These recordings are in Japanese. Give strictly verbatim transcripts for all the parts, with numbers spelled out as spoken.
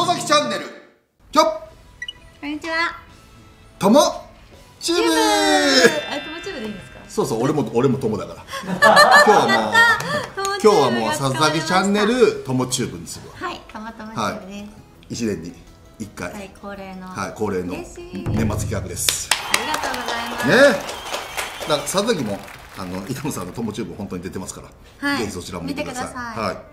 里崎チャンネル。きょっこんにちは。 ともチューブ。 あ、ともチューブでいいんですか？ そうそう、俺も俺も友だから今日はもう今日はもう里崎チャンネルともチューブにするわ。 はい、ともともチューブです。 いちねんにいっかい、 はい、恒例のはい、恒例の年末企画です。 ありがとうございますね。だから里崎もあの板野さんのともチューブ本当に出てますから、 はい、 ぜひそちらも見てください。 見てください。 はい。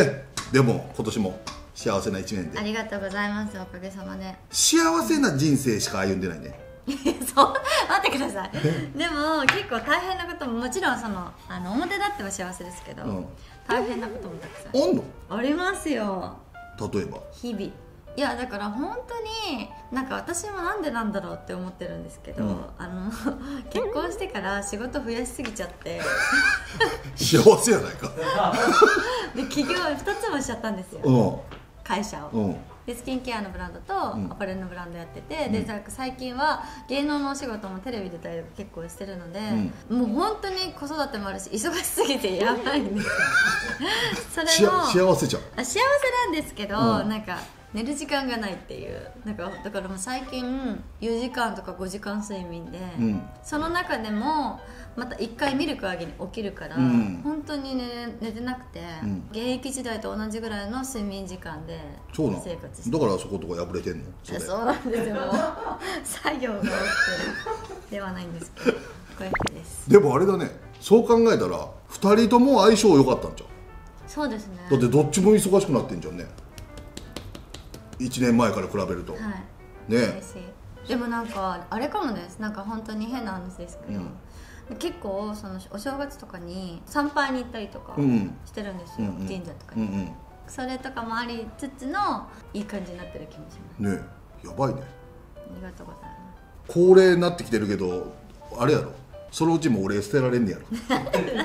ね、でも今年も幸せないちねんで。 ありがとうございます。おかげさまで。 幸せな人生しか歩んでないね。 そう待ってください。でも結構大変なことももちろんそのあの表立っては幸せですけど、うん、大変なこともたくさんあんの？ ありますよ。 例えば日々。いやだから本当になんか私もなんでなんだろうって思ってるんですけど、うん、あの結婚してから仕事増やしすぎちゃって幸せやないかで起業ふたつもしちゃったんですよ、うん、会社を、うん、でスキンケアのブランドとアパレルのブランドやってて、うん、で最近は芸能のお仕事もテレビ出たりとか結構してるので、うん、もう本当に子育てもあるし忙しすぎてやばいんですよそれも幸せじゃん。 あ幸せなんですけど、うん、なんか寝る時間がないっていうなんかだからもう最近よじかんとかごじかん睡眠で、うん、その中でもまたいっかいミルクあげに起きるから、うん、本当に、ね、寝てなくて、うん、現役時代と同じぐらいの睡眠時間で生活してだからそことか破れてんの？ そ, そうなんですよ作業が起きてるではないんですけどこうやってです。 でもあれだね、そう考えたらふたりとも相性良かったんじゃん。 そうですね。 だってどっちも忙しくなってんじゃんね、いちねんまえから比べると、はい、ね。 でもなんかあれかもです。なんか本当に変な話ですけど、うん、結構そのお正月とかに参拝に行ったりとかしてるんですよ、うんうん、神社とかに、うんうん、それとかもありつつのいい感じになってる気もしますね。やばいね。 ありがとうございます。 高齢になってきてるけどあれやろ、そのうちも俺捨てられんねやろそんなことない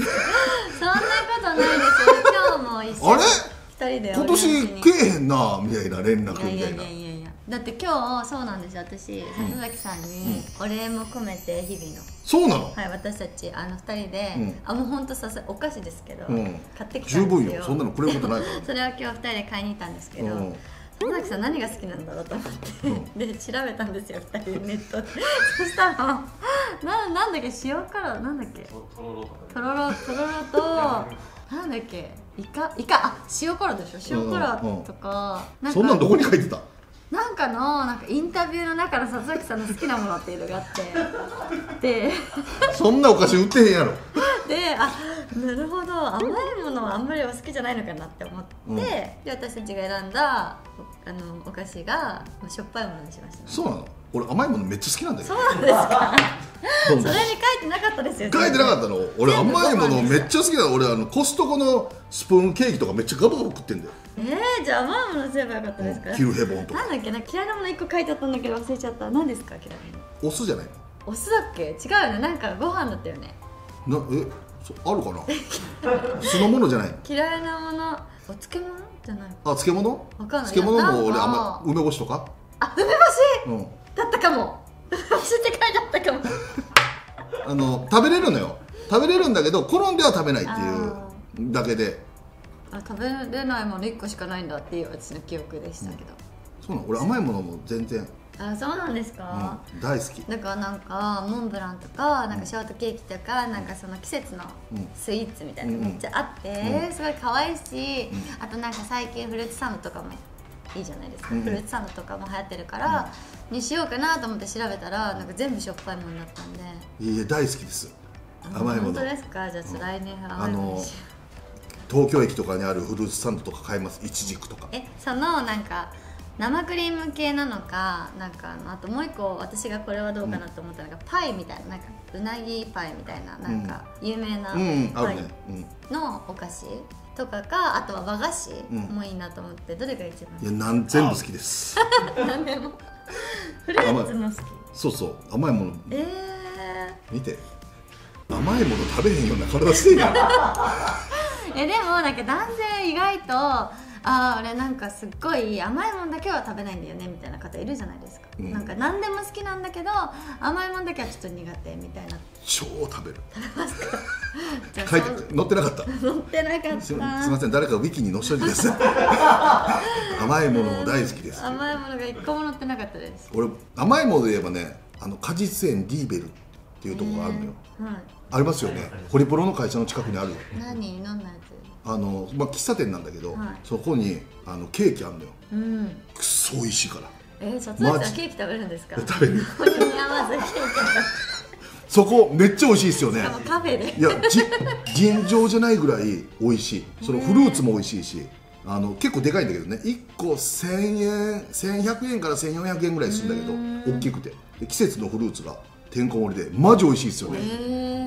ですよ。今日も一緒にあれ今年けえへんなみたいな連絡みたいな。いやいやいやいや、 だって今日そうなんですよ。私里崎さんにお礼も込めて日々の、 そうなの？ はい、私たちあのふたりで、うん、あもう本当さお菓子ですけど、うん、買ってきたんですよ。 十分よ、そんなのくれることないからそれは今日ふたりで買いに行ったんですけど、里崎さん何が好きなんだろうと思って、うん、で調べたんですよふたりでネットでそしたらな、なんだっけ塩辛なんだっけとろろとろろとなんだっけイカイカあ塩辛でしょ、塩辛とか、 うんうん、そんなんどこに書いてた？ なんかのなんかインタビューの中の里崎さんの好きなものっていうのがあってでそんなお菓子売ってへんやろで、あ、なるほど甘いものはあんまりお好きじゃないのかなって思って、うん、で私たちが選んだあのお菓子がしょっぱいものにしました、ね、 そうなの？俺甘いものめっちゃ好きなんだよ。 そうなんですかそれに書いてなかったですよ。 書いてなかったの？俺甘いものめっちゃ好きだ。俺あのコストコのスプーンケーキとかめっちゃガブガブ食ってんだよ。 えー、じゃあ甘いものすればよかったですか？ うん、キルヘボンとか。 なんだっけな、嫌いなものいっこ書いてあったんだけど忘れちゃった。何ですか嫌いなの？お酢じゃないの？ お酢だっけ？違うよね、なんかご飯だったよね。 なえそあるかな酢の物じゃないの？ 嫌いなものお漬物じゃない？ あ、漬物？ わかんない。 漬物も俺あんま梅干しとか？ あ、梅干し、うん、だったかも。梅干しって書いてあったかもあの食べれるのよ、食べれるんだけど好んでは食べないっていうだけで、 あ食べれないものいっこしかないんだっていう私の記憶でしたけど、 うん、そうなの。俺甘いものも全然。 あ、そうなんですか、 うん、大好き。 だからなんかモンブランとかなんかショートケーキとか、うん、なんかその季節のスイーツみたいなのめっちゃあって、うん、すごい可愛いし、うん、あとなんか最近フルーツサンドとかもいいじゃないですか、うん、フルーツサンドとかも流行ってるから、うん、にしようかなと思って調べたらなんか全部しょっぱいものになったんで。 いや大好きです、甘いもの。 本当ですか？じゃあ来年甘いものにしよう。東京駅とかにあるフルーツサンドとか買います。いちじくとか。 え、そのなんか生クリーム系なのか、なんかあともう一個私がこれはどうかなと思ったのが、うん、パイみたいな、なんかうなぎパイみたいな、なんか有名なパイのお菓子とかか、あとは和菓子もいいなと思って、どれが一番？ いやなん全部好きです何でもフルーツも好き。 そうそう、甘いもの。 えー、見て甘いもの食べへんような体してんやんえでもなんか男性意外とああ俺なんかすっごい甘いもんだけは食べないんだよねみたいな方いるじゃないですか、うん、なんか何でも好きなんだけど甘いもんだけはちょっと苦手みたいな。 超食べる。 食べますか？ じゃあ書いて載ってなかった。 載ってなかった。す, すみません、誰かウィキに載せといてください。甘いものも大好きです。 甘いものが一個も載ってなかったです。 俺甘いもので言えばね、あの果実園ディーベルっていうところがあるのよ、はい、ありますよね。ホリプロの会社の近くにあるよ。 何どんなやつ？ あの、まあ、喫茶店なんだけど、はい、そこにあのケーキあるのよ、うん、くっそ美味しいから。 えー、さつまちゃんケーキ食べるんですか？ 食べる。 これに合わせケーキそこめっちゃ美味しいですよね。 しかもカフェで。 いや、じ尋常じゃないぐらい美味しい。そのフルーツも美味しいし、あの結構でかいんだけどね、いっこせんえん、せんひゃくえんからせんよんひゃくえんぐらいするんだけど、大きくてで季節のフルーツがてんこ盛りでマジ美味しいですよね。へー、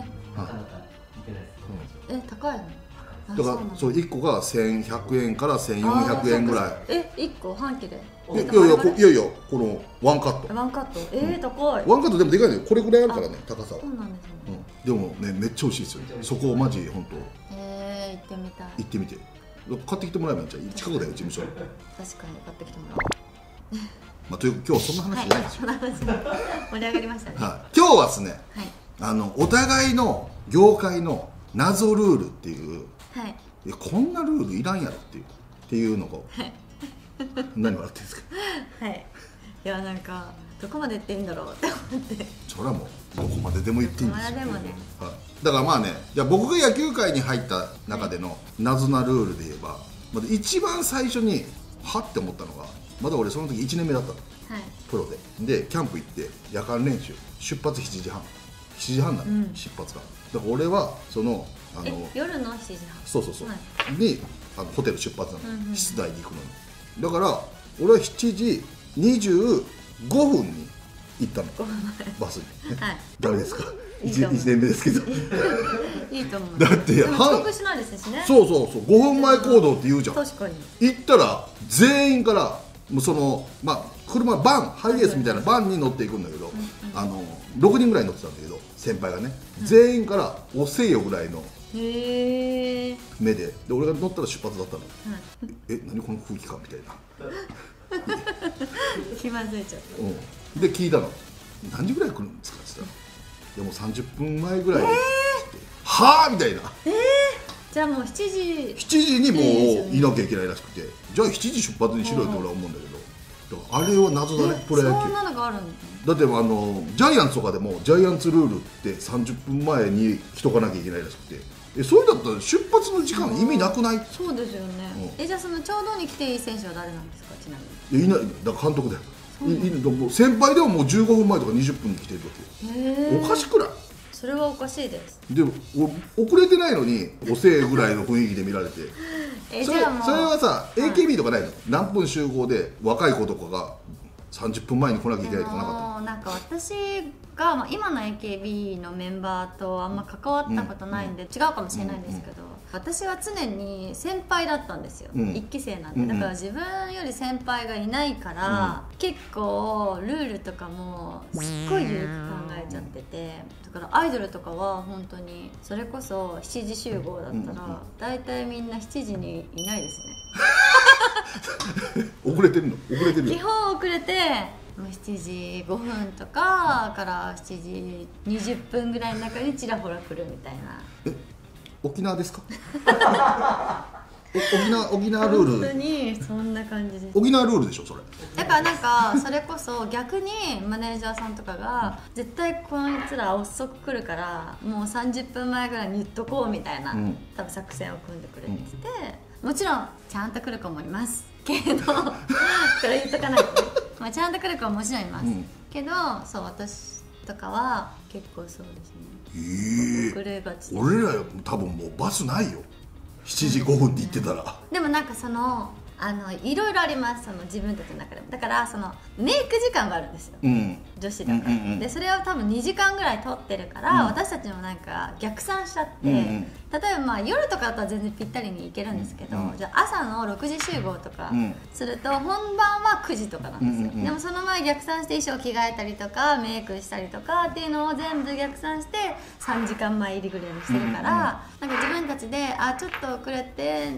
え、高いの？ だからそういっこがせんひゃくえんからせんよんひゃくえんぐらい。 え、いっこ半期で？ いやいやいやいや、このワンカット。 ワンカット、えー、高い。 ワンカットでもでかいのよ。これぐらいあるからね、高さは。 そうなんですね。 でもね、めっちゃ美味しいですよ。そこマジ本当。 えー、行ってみたい。 行ってみて。買ってきてもらえばいいんじゃん。近くだよ、事務所。 確かに買ってきてもらおう。 まあという今日はそんな話じゃないですよ。 盛り上がりましたね。 はい。今日はですね、あのお互いの業界の謎ルールっていう。はい。こんなルールいらんやろっていうっていうのを、はい、何笑ってるんですか？ はい、いやなんかどこまで言っていいんだろうって思って。 それはもうどこまででも言っていいんですよ。 どこまででもね、 はい、だからまあね、じゃあ僕が野球界に入った中での謎なルールで言えば、まず一番最初にはって思ったのが、まだ俺その時いちねんめだったの、はい、プロででキャンプ行って夜間練習、出発しちじはんしちじはんなの、うん、出発が。だから俺はそのあの夜のしちじはん、 そうそうそう、はい、にあのホテル出発なの、うんうん、室内に行くのに。だから俺はしちじにじゅうごふんに行ったのバスに、ね、はい、ダメですか？いちねんめですけどいいと思う。 だって遅刻しないですしね。 そうそうそう、ごふんまえ行動って言うじゃん。 確かに行ったら全員からもうそのまあ車バンハイエースみたいなバンに乗っていくんだけど、うんうん、あのろくにんぐらい乗ってたんだけど先輩がね、うん、全員から「おせえよ」ぐらいの目で、で俺が乗ったら出発だったの、うん、え何この空気感みたいな気まずいちゃった、 うん、で聞いたの何時ぐらい来るんですかって言ったら、いやもうさんじゅっぷんまえぐらいに来て、えー、はあみたいな、 えー、じゃあもうしちじしちじにもういなきゃいけないらしくて、じゃあしちじ出発にしろよって俺は思うんだけど、あれは謎だね、プロ野球。 そんなのがあるんだってあのジャイアンツとかでもジャイアンツルールってさんじゅっぷんまえに来とかなきゃいけないらしくて、えそれだったら出発の時間意味なくない？ そうですよね、うん、えじゃあそのちょうどに来ていい選手は誰なんですか？ちなみにいやいない、だから監督だよ。いい先輩でももうじゅうごふんまえとかにじゅっぷんに来てる時、おかしくない？ それはおかしいです。 でも遅れてないのにおせえぐらいの雰囲気で見られてえそれ、それはさ、はい、エーケービー とかないの？何分集合で若い子とかがさんじゅっぷんまえに来なきゃいけないとかなかったの？ なんか私が、まあ、今の エーケービー のメンバーとあんま関わったことないんで、うん、違うかもしれないんですけど、うんうん、私は常に先輩だったんですよ、うん、いっき生なんで、だから自分より先輩がいないから、うん、結構ルールとかもすっごい緩く考えちゃってて、だからアイドルとかは本当にそれこそしちじ集合だったら大体みんなしちじにいないですね遅れてるの？遅れてる？ 基本遅れてしちじごふんとかからしちじにじゅっぷんぐらいの中にちらほら来るみたいな。 え沖縄ですか？沖縄沖縄ルール。 本当にそんな感じです。 沖縄ルールでしょそれ。 だからなんかそれこそ逆にマネージャーさんとかが絶対こいつら遅く来るからもうさんじゅっぷんまえぐらいに言っとこうみたいな、うん、多分作戦を組んでくれてて、うん、もちろんちゃんと来る子もいますけどこれ言っとかないとね、まあ、ちゃんと来る子はもちろんいます、うん、けどそう私とかは結構そうですね。 えー、遅れがちです。俺ら多分もうバスないよしちじごふんって言ってたら。 でもなんかそのあのいろいろあります、その自分たちの中でも。だからそのメイク時間があるんですよ、うん、女子だから、うんうんうん、でそれを多分にじかんぐらい取ってるから、うん、私たちもなんか逆算しちゃって、うんうん、例えばまあ夜とかだったら全然ぴったりに行けるんですけど、うん、じゃあ朝のろくじ集合とかすると本番はくじとかなんですよ、うんうんうん、でもその前逆算して衣装着替えたりとかメイクしたりとかっていうのを全部逆算してさんじかんまえ入りぐらいにしてるから、うんうんうん、なんか自分たちであちょっと遅れて遅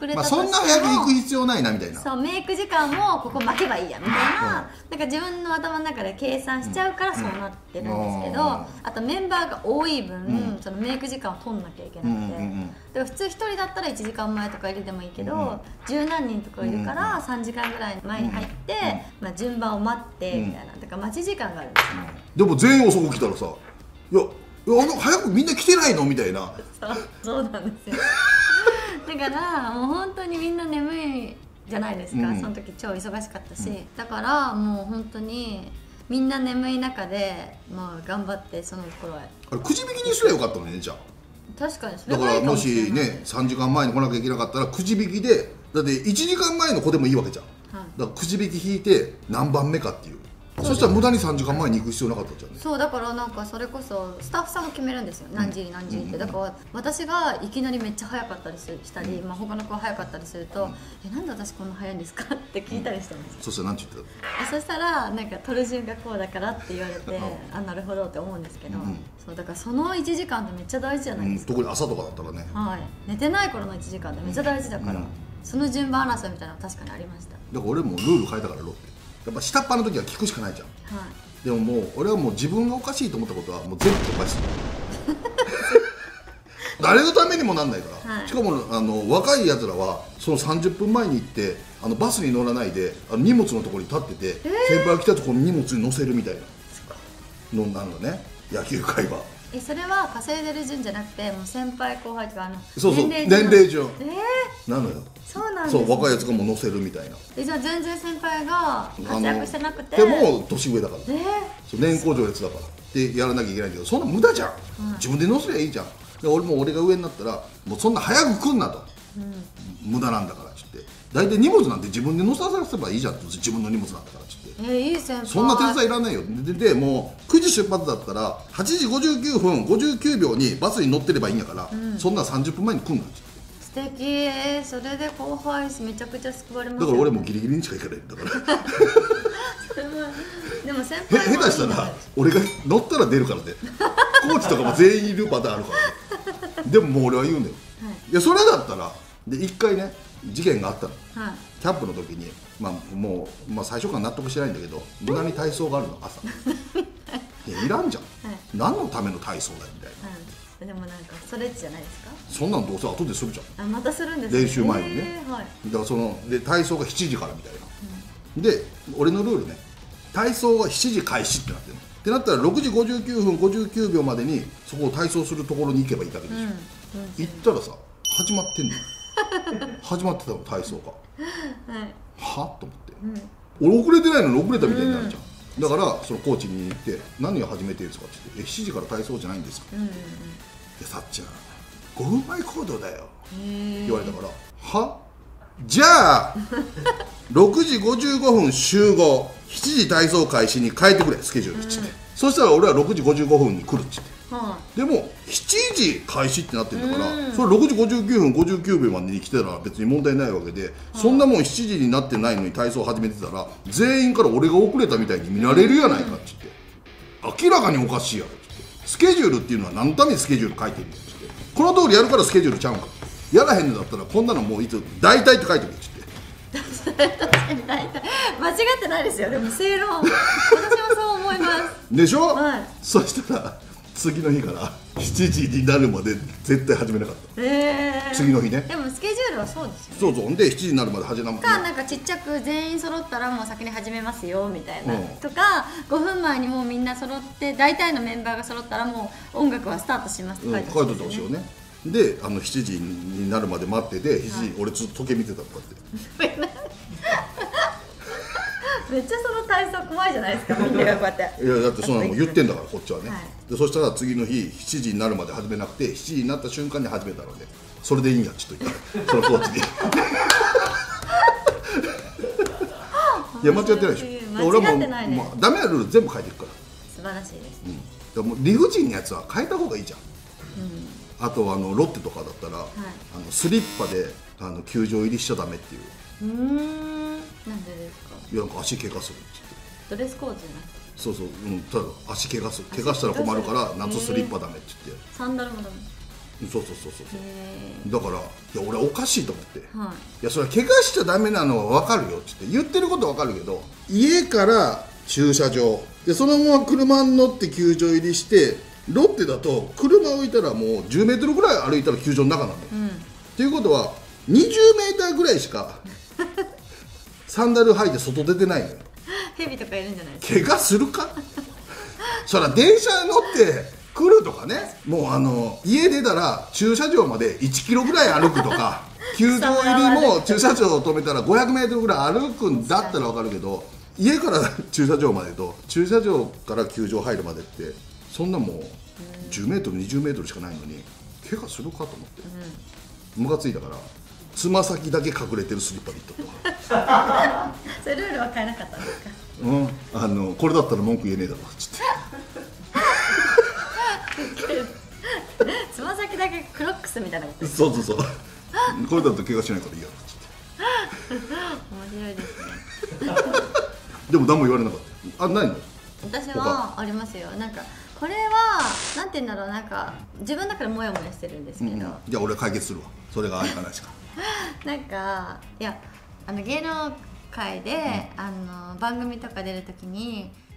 遅れたとしても、まあ、そんな早く行く必要ないなみたいな。 そう、メイク時間もここ巻けばいいやみたいな、なんか自分の頭の中で計算しちゃうからそうなってるんですけど、あとメンバーが多い分、そのメイク時間を取んなきゃいけなくて、だから普通ひとりだったらいちじかんまえとか入れてもいいけど、十何人とかいるからさんじかんぐらい前に入って、まあ、順番を待ってみたいな、だから待ち時間があるんですよ。 でも全員遅く来たらさ、いやいや、あの早くみんな来てないのみたいな。 そうそうなんですよ。だからもう本当にみんな眠いじゃないですか、うん、その時超忙しかったし、うん、だからもう本当にみんな眠い中で、まあ、頑張ってその頃はあれくじ引きにすればよかったのね。じゃあ確かにそれがいいかもしれない。だからもしねさんじかんまえに来なきゃいけなかったらくじ引きで、だっていちじかんまえの子でもいいわけじゃん、はい、だからくじ引き引いて何番目かっていう、そしたら無駄にさんじかんまえに行く必要なかったじゃんね。 そうだからなんかそれこそスタッフさんが決めるんですよ、何時に何時って。だから私がいきなりめっちゃ早かったりしたり、まあ、他の子が早かったりすると「えなんで私こんな早いんですか?」って聞いたりしたんですよ。 そしたら何て言ってた？そしたらなんか取る順がこうだからって言われてあなるほどって思うんですけど、そうだからそのいちじかんってめっちゃ大事じゃないですか、 特に朝とかだったらね。 はい、寝てない頃のいちじかんってめっちゃ大事だから、その順番争いみたいなの確かにありました。 だから俺もルール変えたからロッテやっぱ下っ端の時は聞くしかないじゃん、はい、でももう俺はもう自分がおかしいと思ったことはもう全部おかしい誰のためにもなんないから、はい、しかもあの若いやつらはそのさんじゅっぷんまえに行ってあのバスに乗らないであの荷物のところに立ってて、えー、先輩が来たところに荷物に乗せるみたいなのなのね、野球界は。 えそれは稼いでる順じゃなくてもう先輩後輩とかあのそうそう年齢順えー、 なのよ。 そうなんですね。 そう若いやつがもう乗せるみたいな。 えじゃあ全然先輩が活躍してなくてでも年上だから、 えー、 そう年功序列だからでやらなきゃいけないけどそんな無駄じゃん、うん、自分で乗せりゃいいじゃん。で俺も俺が上になったらもうそんな早く来んなと、うん、無駄なんだからっつって大体荷物なんて自分で乗せさせばいいじゃんって自分の荷物なんだからっつって。 えー、いい先輩そんな天才いらないよ。で, でもうくじ出発だったらはちじごじゅうきゅうふんごじゅうきゅうびょうにバスに乗ってればいいんやから、うん、そんなさんじゅっぷんまえに来んなっつって。 素敵。それで後輩めちゃくちゃ救われます、ね、 だから俺もギリギリにしか行かないんだからでも先輩下手したら俺が乗ったら出るからねコーチとかも全員いるパターンあるからねでももう俺は言うんだよ、はい、いやそれだったらでいっかいね事件があったの、はい、キャンプの時に、まあ、もう、まあ、最初から納得してないんだけど無駄に体操があるの朝いやいらんじゃん、はい、何のための体操だよみたいな、はい、でもなんかストレッチじゃないですか。 そんなんどうせ後でするじゃん。 あまたするんですね、 練習前にね、 えーはい、 だからそので体操がしちじからみたいな、うん、で俺のルールね体操はしちじ開始ってなってるのってなったらろくじごじゅうきゅうふんごじゅうきゅうびょうまでにそこを体操するところに行けばいいだけでしょ、うんうん、行ったらさ始まってんの始まってたの体操が、はい、はと思って、うん、俺遅れてないのに遅れたみたいになるじゃん、うん、だからそのコーチに行って何を始めてるんですかって言ってしちじから体操じゃないんですか、うんうんうん、でさっちゃんごふんまえ行動だよって言われたからはじゃあろくじごじゅうごふん集合しちじ体操開始に変えてくれスケジュールっつって、うん、そしたら俺はろくじごじゅうごふんに来るっつって、はあ、でもしちじ開始ってなってるんだから、うん、それろくじごじゅうきゅうふんごじゅうきゅうびょうまでに来てたら別に問題ないわけで、はあ、そんなもんしちじになってないのに体操始めてたら全員から俺が遅れたみたいに見られるやないかっつって、うん、明らかにおかしいやろっつってスケジュールっていうのは何のためにスケジュール書いてるんだっつってこの通りやるからスケジュールちゃうんかやらへんのだったらこんなのもういつ大体って書いてるっつって間違ってないですよ。でも正論私もそう思いますでしょ、 はい、 そしたら次の日からしちじになるまで絶対始めなかった、 えー、 次の日ね。 でもスケジュールはそうですよね。 そうそうでしちじになるまで始めなかったかなんかちっちゃく全員揃ったらもう先に始めますよみたいな、うん、とかごふんまえにもうみんな揃って大体のメンバーが揃ったらもう音楽はスタートしますって書いてあるんですよね、うん、書いておいてほしいよね。であのしちじになるまで待っててしちじ、はい、俺ずっと時計見てたとかってめっちゃその体操怖いじゃないですかみんながこうやっていやだってそんなの言ってんだからこっちはね、はい、でそしたら次の日しちじになるまで始めなくてしちじになった瞬間に始めたのでそれでいいんやちょっと言ったそのコーチにいや間違ってないでしょ。俺はもう、まあ、ダメなルール全部書いてるから素晴らしいです、 うん、でも理不尽なやつは変えた方がいいじゃん、うん、あとあのロッテとかだったら、はい、あのスリッパであの球場入りしちゃダメっていう。 うーんなんでですか。 いやなんか足怪我するってドレスコードじゃなくてそうそう、うん、ただ足怪我する怪我したら困るから夏スリッパダメって言って、 サンダルもダメ。 そうそうそうそう。だからいや俺おかしいと思って、 はい、 いやそれは怪我しちゃダメなのは分かるよって言ってることは分かるけど、家から駐車場でそのまま車に乗って球場入りして、ロッテだと車置いたらもうじゅうメートルぐらい歩いたら球場の中なのよ、うん、っていうことはにじゅうメーターぐらいしかサンダル履いて外出てないのよ。 ヘビとかいるんじゃないですか。 怪我するかそら電車乗って来るとかね、もうあの家出たら駐車場までいちキロぐらい歩くとか球場入りも駐車場を止めたらごひゃくメートルぐらい歩くんだったら分かるけど、家から駐車場までと駐車場から球場入るまでってそんなもうじゅうメートルにじゅうメートルしかないのに怪我するかと思ってムカついたから、つま先だけ隠れてるスリッパで行ったとかそれルールは変えなかったんですか。 うん、あのこれだったら文句言えねえだろっつってつま先だけクロックスみたいなこと。 そうそうそうこれだと怪我しないからいいやろっつって面白いですねでも何も言われなかった。あ、ないの？ 私はありますよ。なんかこれはなんて言うんだろう、なんか自分の中でモヤモヤしてるんですけど、うん、 じゃあ俺は解決するわ。それがあるかないしかなんかいやあの芸能界で、うん、あの番組とか出るときに